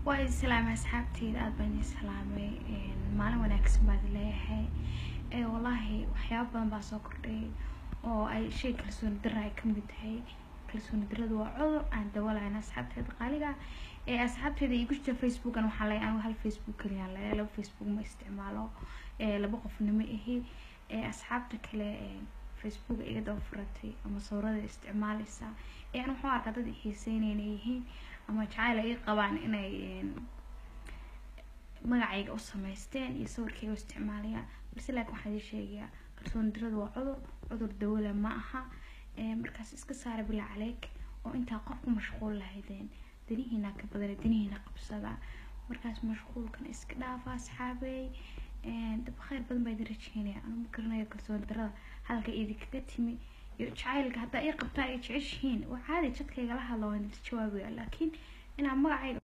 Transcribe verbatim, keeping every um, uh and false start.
way salaam asxaabteyda aad baan islaamay in maalin wanaagsan baad leeyahay ee wallahi waxyaabo badan baa soo kordhay oo ay shay kalsooni darro ay ka mid tahay kalsooni darradu waa cudur aan dawaalayn asxaabteyda qaaliga ee asxaabteyda igu jirta Facebook an waxa la aan hal Facebook kaliya la laba Facebook ma isticmaalo ee laba qofnimo ahi ee asxaabta kale ee Facebook iga daba furatay ama sawirada isticmaalaysa ee aan waxaan arkaa dad xiiseynayeen ama jacayl ay qabaan inay magacayga u sameysteen iyo sawirkayga u isticmaalayaan balse laakiin waxaan sheegayaa kalsooni darradu waa cudur cudur dawla ma aha ee markaas iska saar bila caleek oo inta qof ku mashquul lahaydeen danihiina ka badan danihiina qabsada markaas mashquulkan iska dhaafa asxaabay ee dab khayr badan bay dirajeenayaan anu ma garanayo kalsooni darrada halka idinkaga timi iyo jacaylka hadaa ay qabtaa ay jeceshiin oo caadi jadkayga la hadlo waan jawaabayaa laakiin ina magacayga